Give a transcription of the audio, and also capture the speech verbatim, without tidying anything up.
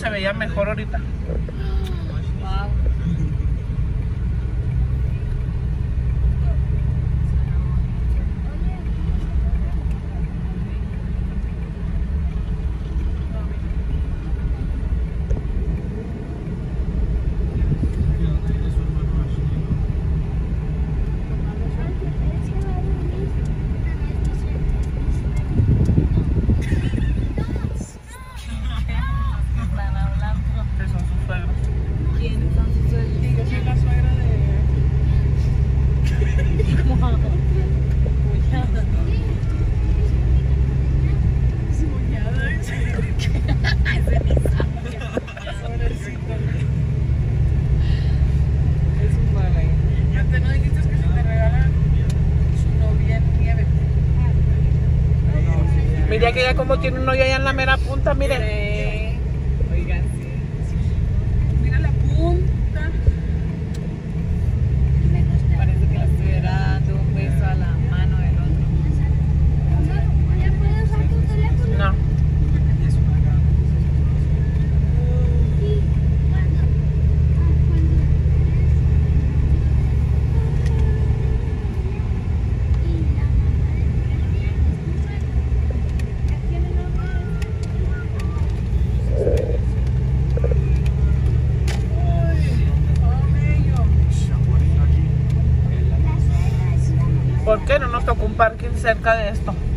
se veía mejor ahorita. Wow. Mira que ya como tiene un hoyo allá en la mera punta, miren. Sí. Oigan, sí. Mira la punta. Parece que le estuviera dando un beso a la mano del otro. ¿Ya puedes usar tu teléfono? No. Sí. ¿Cuándo? ¿Por qué no nos tocó un parking cerca de esto?